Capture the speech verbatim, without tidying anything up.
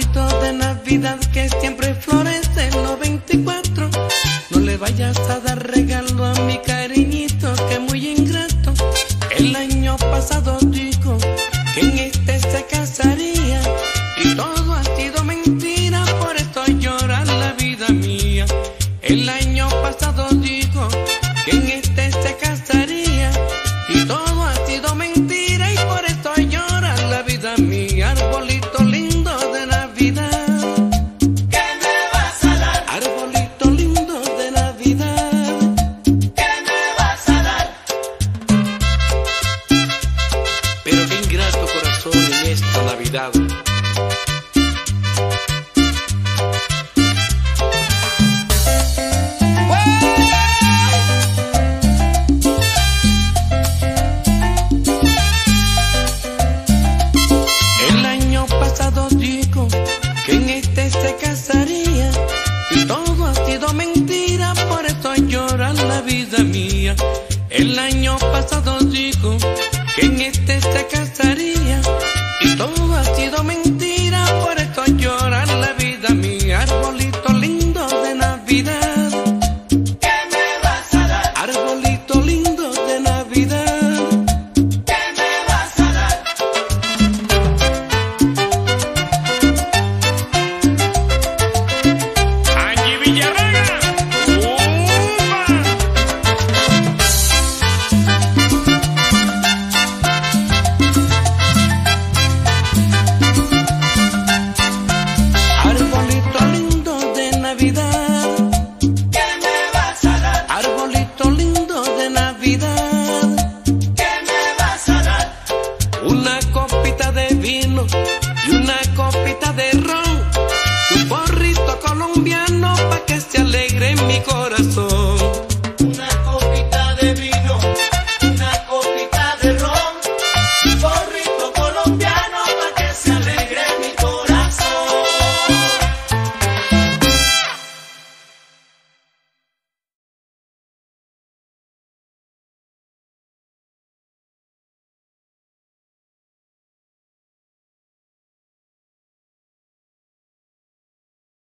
arbolito de Navidad que siempre florece en los veinticuatro. No le vayas a dar regalo a mi cariñito, que es muy ingrato. El año pasado dijo que en este se casaría y todo ha sido mentira, por eso llora la vida mía. El año pasado dijo que en este se casaría y todo ha sido mentira, y por eso llora la vida mía. Arbolito lindo de Navidad, ¿qué me vas a dar? arbolito lindo de Navidad, ¿Qué me vas a dar? pero qué ingrato corazón en esta Navidad. El año pasado dijo que en este se casaría y todo ha sido mentira, por eso llora la vida mía. El año pasado dijo que en este